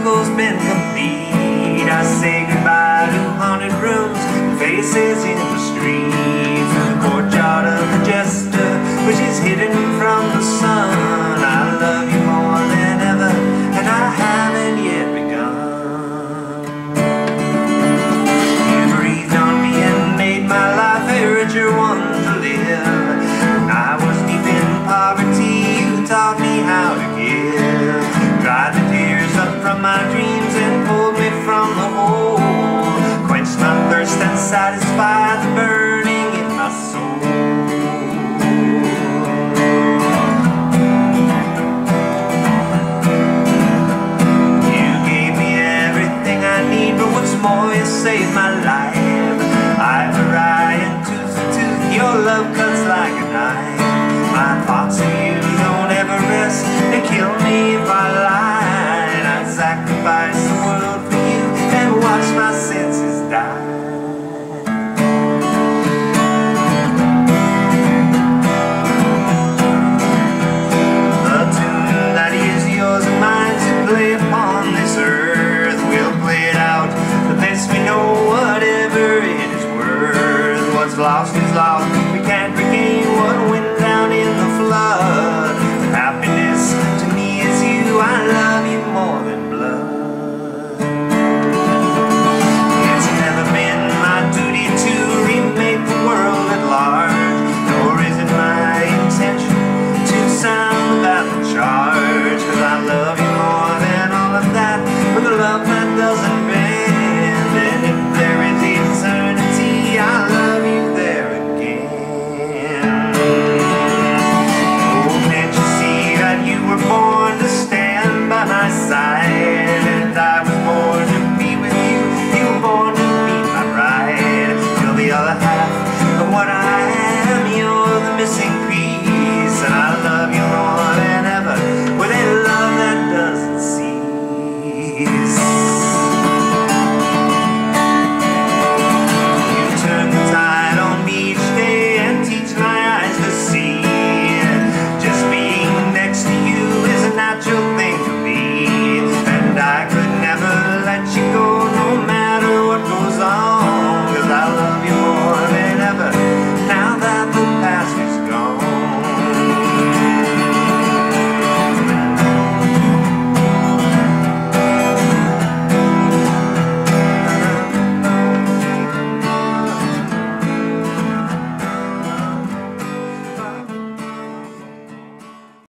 circle's been complete. I say goodbye to haunted rooms and faces in the street, to the courtyard of the jester, which is hidden from the sun. I love you more than ever, and I haven't yet begun. You breathed on me and made my life a richer one to live. When I was deep in poverty, you taught me how to give. Dried the tears up from my dreams and pulled me from the hole. Quenched my thirst and satisfied the burning in my soul. You gave me everything I need, but what's more, you saved my life. Eye for eye and tooth for tooth, your love cuts like a knife. My thoughts of you don't ever rest, they kill me if I lied. I'd sacrifice the world for you and watch my senses die. The tune that is yours and mine to play upon this earth, we'll play it out the best we know, whatever it is worth. What's lost is lost, we can't regain what went down in the flood. Happiness to me is you, I love you more than blood. It's never been my duty to remake the world at large, nor is it my intention to sound the battle charge. Cause I love you more than all of that, with a love that doesn't bend. And if there is eternity, I love you there again. Oh, can't you see that you were born to stand by my side? And I was born to be with you, you were born to be my bride. You're the other half of what I am, you're the missing piece. And I love you more than ever, with a love that doesn't cease.